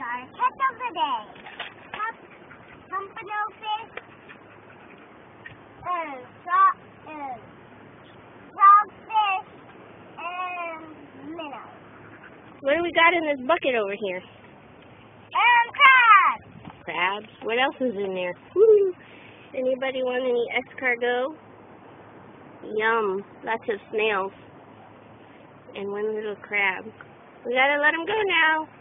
our catch of the day. Pompano fish and frogfish and minnows. What do we got in this bucket over here? Crabs. Crabs. What else is in there? Woo! Anybody want any escargot? Yum. Lots of snails. And one little crab. We gotta let him go now.